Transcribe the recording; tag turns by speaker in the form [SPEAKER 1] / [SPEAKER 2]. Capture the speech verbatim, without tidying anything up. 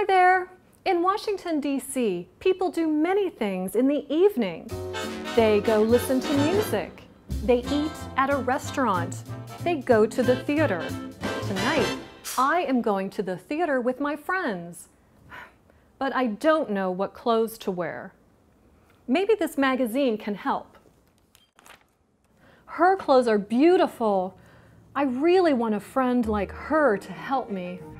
[SPEAKER 1] Hi there! In Washington, D C, people do many things in the evening. They go listen to music. They eat at a restaurant. They go to the theater. Tonight, I am going to the theater with my friends. But I don't know what clothes to wear. Maybe this magazine can help. Her clothes are beautiful. I really want a friend like her to help me.